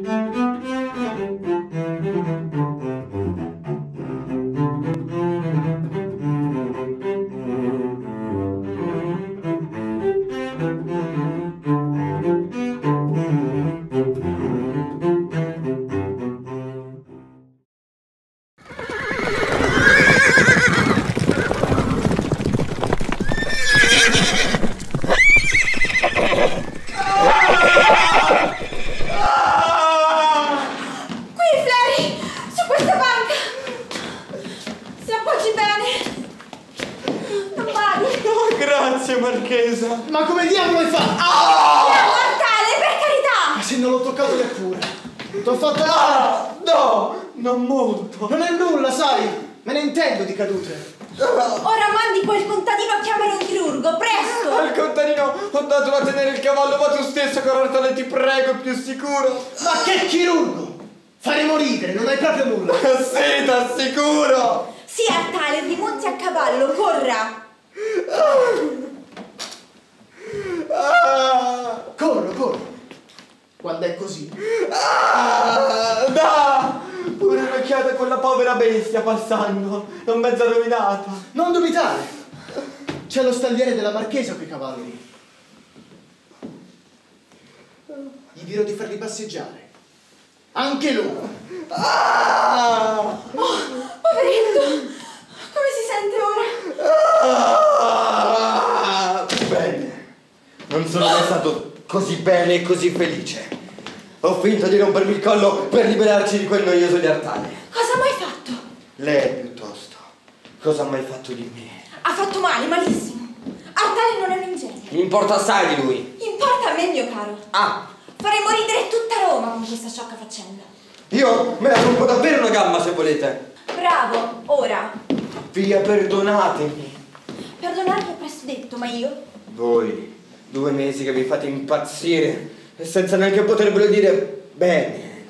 Grazie, Marchesa. Ma come diavolo hai fatto? È mortale, per carità! Ma se non l'ho toccato neppure. T'ho fatto male. No, non molto. Non è nulla, sai. Me ne intendo di cadute. Ora mandi quel contadino a chiamare un chirurgo, presto! Al contadino ho dato a tenere il cavallo, ma tu stesso, Carartale, ti prego, è più sicuro. Ma che chirurgo? Faremo ridere, non hai proprio nulla. Sì, t'assicuro. Sì, Artale, rimonti a cavallo, corra! Corro. Quando è così. Da! Pure un'occhiata a quella povera bestia passando, non mezza rovinata. Non dubitare. C'è lo stalliere della Marchesa coi cavalli. Gli dirò di farli passeggiare. Anche loro. Oh, poveretto! Come si sente ora? Bene. Non sono mai stato così bene e così felice. Ho finto di rompermi il collo per liberarci di quel noioso di Artale. Cosa ha mai fatto? Lei piuttosto. Cosa ha mai fatto di me? Ha fatto male, malissimo. Artale non è un ingenuo. Mi importa assai di lui. Importa a me, mio caro. Ah, Faremo ridere tutta Roma con questa sciocca faccenda. io me la rompo davvero una gamba se volete. Bravo, ora. Via, perdonatemi. Perdonarmi è presto detto, ma io? Voi, 2 mesi che mi fate impazzire e senza neanche potervelo dire bene.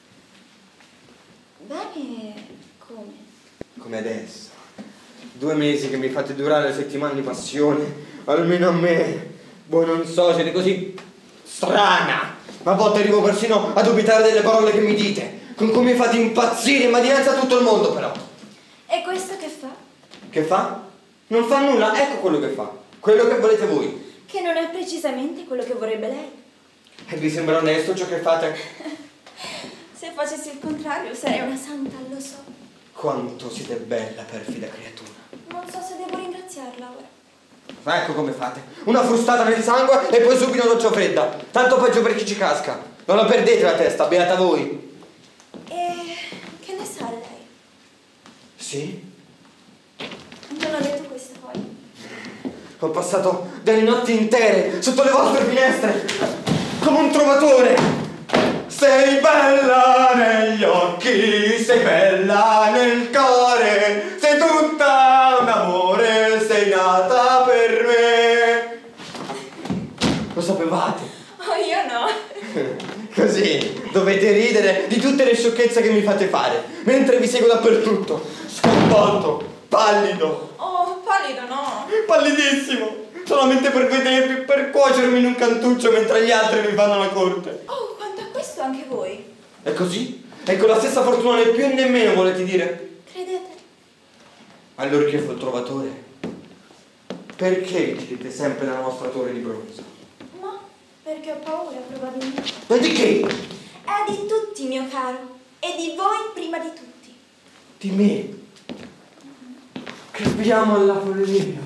Bene, come? Come adesso. 2 mesi che mi fate durare settimane di passione. Almeno a me. Voi non so, siete così strana. A volte arrivo persino a dubitare delle parole che mi dite. Con cui mi fate impazzire, ma dinanzi a tutto il mondo però. E questo che fa? Che fa? Non fa nulla, ecco quello che fa. Quello che volete voi. Che non è precisamente quello che vorrebbe lei. E vi sembra onesto ciò che fate? Se facessi il contrario sarei una santa, lo so. Quanto siete bella, perfida creatura. Non so se devo ringraziarla ora. Ecco come fate. Una frustata nel sangue e poi subito doccia fredda. Tanto peggio per chi ci casca. Non la perdete la testa, beata voi. E che ne sa lei? Sì? Non ho detto questo poi. Ho passato delle notti intere sotto le vostre finestre come un trovatore. Sei bella negli occhi, sei bella nel cuore, sei tutta un amore, sei nata per me. Lo sapevate? Oh, io no. Così dovete ridere di tutte le sciocchezze che mi fate fare, mentre vi seguo dappertutto, sconvolto, pallido. Oh, pallido no. Pallidissimo, solamente per vedervi, per cuocermi in un cantuccio mentre gli altri mi fanno la corte. Oh, quanto a questo anche voi. E così? E con la stessa fortuna né più né meno, volete dire? Credete? Allora che fu il trovatore? Perché chiedete sempre la nostra torre di bronzo? Ma perché ho paura, probabilmente. Ma di che? È di tutti, mio caro. E di voi prima di tutti. Di me. Capiamo alla follia.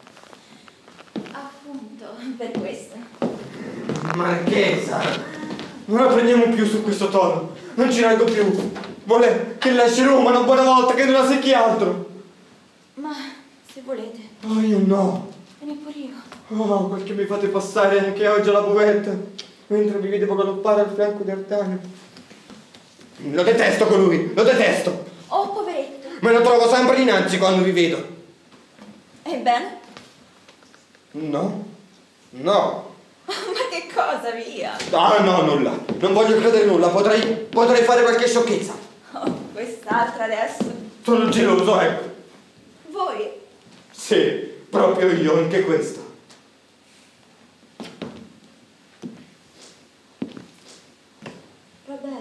Appunto, per questo. Marchesa, non la prendiamo più su questo tono. Non ci reggo più. Vuole che lasci Roma una buona volta che non la secchi altro. Ma se volete. Oh, io no. E neppure io. Oh, quel che mi fate passare anche oggi alla buvetta, mentre vi vedevo galoppare al fianco di Artane. Lo detesto colui, lo detesto. Oh, poveretto. Me lo trovo sempre dinanzi quando vi vedo. Ebbene? No? No. Ma che cosa, via? Ah, no, nulla. Non voglio credere nulla. Potrei fare qualche sciocchezza. Oh, quest'altra adesso. Sono geloso, ecco. Voi? Sì, proprio io, anche questo. Va bene.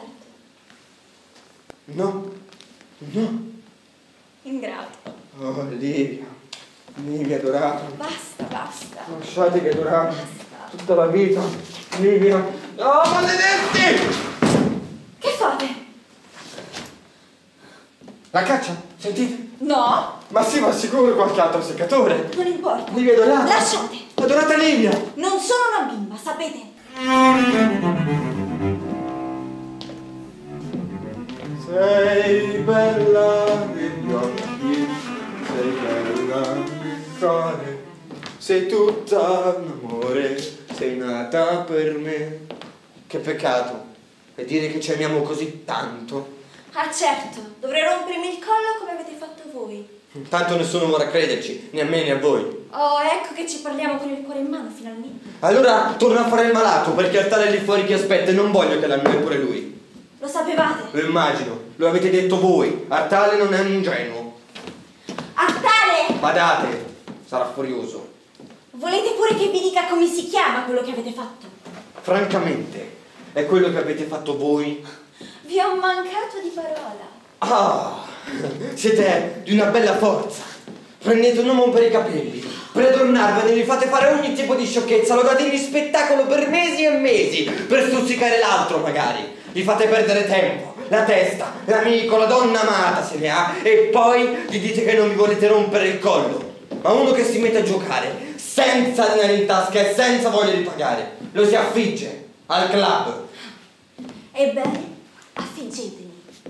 No, no. Ingrato. Oh, Livia adorata. Basta. Lasciate che adorata Basta. tutta la vita. Livia. Oh, maledetti! Che fate? La caccia? Sentite? No, Ma sì, ma sicuro qualche altro seccatore. non importa. Livia adorata. Lasciate. Adorata Livia. Non sono una bimba, sapete? Sei bella negli occhi, sei bella nel cuore, sei tutta un amore, sei nata per me. Che peccato è dire che ci amiamo così tanto. Ah certo, dovrei rompermi il collo come avete fatto voi. Tanto nessuno vorrà crederci, né a me né a voi. Oh, ecco che ci parliamo con il cuore in mano finalmente. Allora torna a fare il malato, perché Artale è lì fuori che aspetta e non voglio che l'annoi pure lui. Lo sapevate? Lo immagino, lo avete detto voi. Artale non è un ingenuo. Artale! Badate, sarà furioso. Volete pure che vi dica come si chiama quello che avete fatto? Francamente, è quello che avete fatto voi? Vi ho mancato di parola. Ah, siete di una bella forza. Prendete un uomo per i capelli, per adornarvene, gli fate fare ogni tipo di sciocchezza, lo date in spettacolo per mesi e mesi, per stuzzicare l'altro magari. Gli fate perdere tempo, la testa, l'amico, la donna amata se ne ha, e poi gli dite che non vi volete rompere il collo. Ma uno che si mette a giocare senza denaro in tasca e senza voglia di pagare, lo si affigge al club. Ebbene, affiggetemi.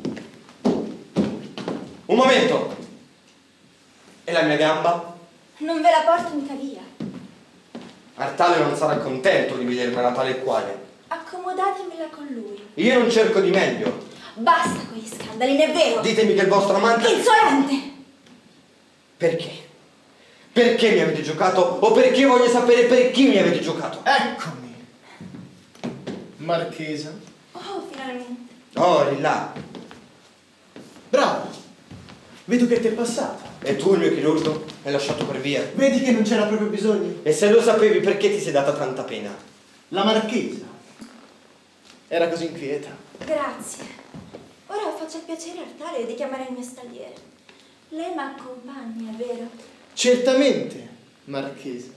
Un momento! E la mia gamba? Non ve la porto mica via. Artale non sarà contento di vedermela tale e quale. Accomodatemela con lui. Io non cerco di meglio. Basta con gli scandali, non è vero? Ditemi che il vostro amante... Insolente! Perché? Perché mi avete giocato? O perché voglio sapere per chi mi avete giocato? Eccomi. Marchesa. Oh, finalmente. Oh, lì là. Bravo. Vedo che ti è passata. E tu, il mio chirurgo, l'hai lasciato per via. Vedi che non c'era proprio bisogno? E se lo sapevi, perché ti sei data tanta pena? La marchesa era così inquieta. Grazie. Ora faccio il piacere Artale di chiamare il mio stalliere. Lei mi accompagna, vero? Certamente, marchesa.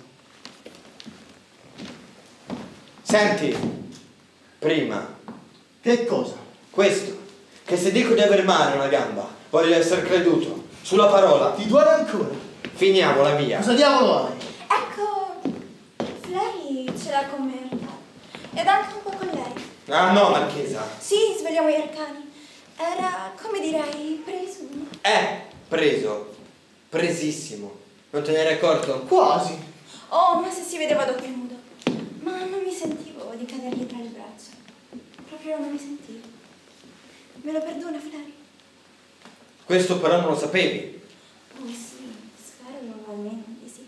Senti, prima, Che cosa? questo, che se dico di aver male una gamba, voglio essere creduto, sulla parola. Ti duole ancora? Finiamola via. Cosa diavolo hai? Ecco, Flary ce l'ha con me Artale. Ed anche un po' con lei. Ah no, Marchesa. Sì, svegliamo gli arcani. Era, come direi, preso. Preso. Presissimo. Non te ne eri accorto? Quasi. Oh, ma se si vedeva doppio nudo. Ma non mi sentivo di cadergli tra le braccia. Proprio non mi sentivo. Me lo perdona, Flary? Questo però non lo sapevi. Oh sì, spero almeno di sì.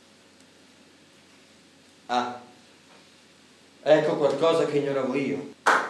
Ah. Ecco qualcosa che ignoravo io.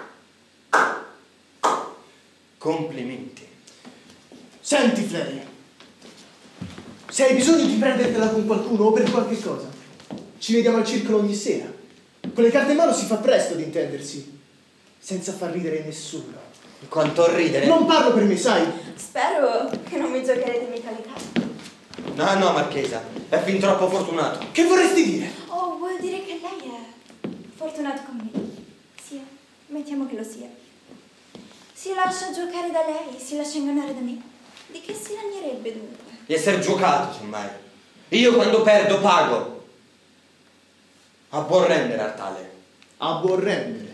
Complimenti. Senti, Flary. Se hai bisogno di prendertela con qualcuno o per qualche cosa, ci vediamo al circolo ogni sera. Con le carte in mano si fa presto ad intendersi, senza far ridere nessuno. Quanto ridere. Non parlo per me, sai? Spero che non mi giocherete mica le carte. No, Marchesa. È fin troppo fortunato. Che vorresti dire? Oh, vuol dire che lei è fortunato con me. Sì, mettiamo che lo sia. Si lascia giocare da lei, si lascia ingannare da me. Di che si lagnerebbe dunque? Di essere giocato, semmai. Io quando perdo pago. A buon rendere, Artale. A buon rendere.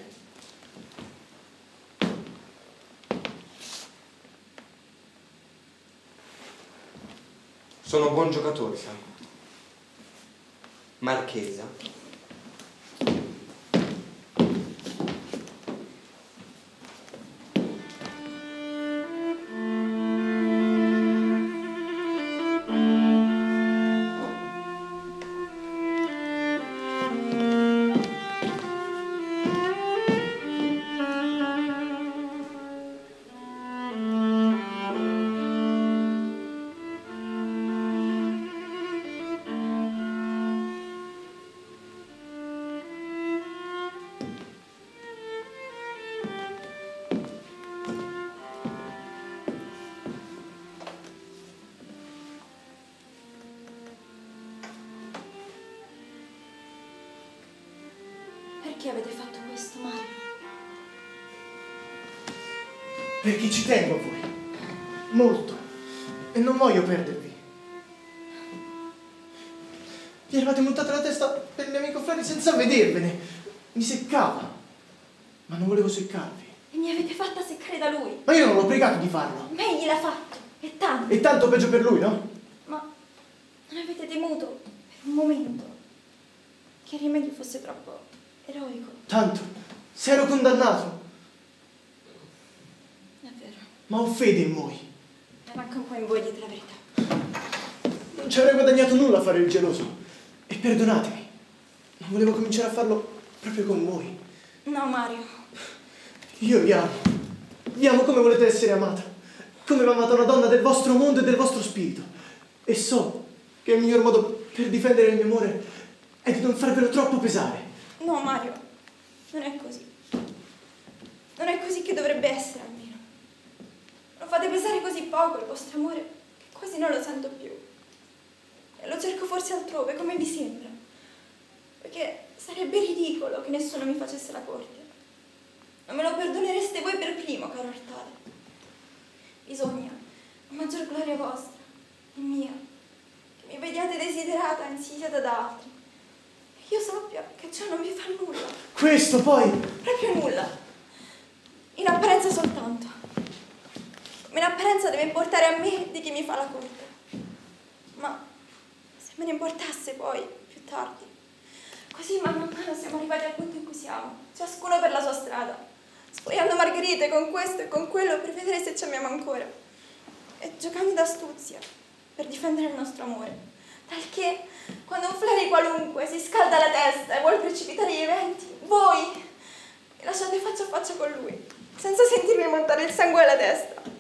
Sono buon giocatore, sa. Marchesa. Perché avete fatto questo, Mario? Perché ci tengo a voi. Molto. E non voglio perdervi. Vi eravate montate la testa per il mio amico Freddy senza vedervene. Mi seccava. Ma non volevo seccarvi. E mi avete fatta seccare da lui. Ma io non l'ho pregato di farlo. Ma egli l'ha fatto. E tanto. E tanto peggio per lui, no? Ma non avete temuto per un momento che il rimedio fosse troppo eroico? Tanto. Se ero condannato. È vero. Ma ho fede in voi. Era anche un po' in voi, dite la verità. Non ci avrei guadagnato nulla a fare il geloso. E perdonatemi. Ma volevo cominciare a farlo proprio con voi. No, Mario. Io vi amo. Vi amo come volete essere amata. Come va amata una donna del vostro mondo e del vostro spirito. E so che il miglior modo per difendere il mio amore è di non farvelo troppo pesare. No, Mario. Non è così. Non è così che dovrebbe essere, almeno. Lo fate pesare così poco il vostro amore che quasi non lo sento più. E lo cerco forse altrove, come vi sembra. Perché sarebbe ridicolo che nessuno mi facesse la corte. Non me lo perdonereste voi per primo, caro Artale. Bisogna, a maggior gloria vostra e mia, che mi vediate desiderata e insidiata da altri. E io sappia che ciò non vi fa nulla. Questo poi... Proprio nulla. In apparenza soltanto. Ma in apparenza deve importare a me di chi mi fa la corte. Ma se me ne importasse poi, più tardi. Così man mano siamo arrivati al punto in cui siamo, ciascuno per la sua strada, sfogliando margherite con questo e con quello per vedere se ci amiamo ancora. E giocando d'astuzia per difendere il nostro amore. Talché, quando un Flery qualunque si scalda la testa e vuole precipitare gli eventi, voi mi lasciate faccia a faccia con lui, senza sentirmi montare il sangue alla testa.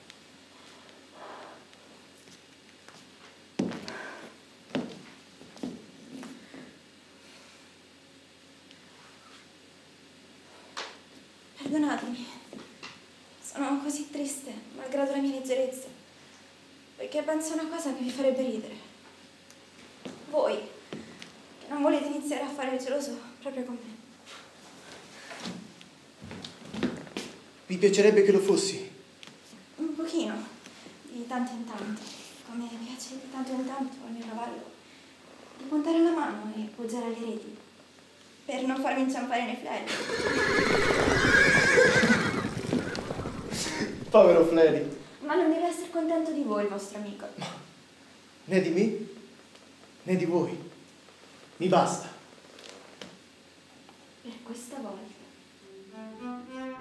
Perdonatemi, sono così triste, malgrado la mia leggerezza, perché penso a una cosa che vi farebbe ridere. Voi, che non volete iniziare a fare il geloso proprio con me. Vi piacerebbe che lo fossi? Un pochino, di tanto in tanto, come piace di tanto in tanto al mio cavallo, di puntare la mano e poggiare alle reti, per non farmi inciampare nei fleri. Povero Flery. Ma non deve essere contento di voi il vostro amico. Né di me, né di voi. Mi basta. Per questa volta.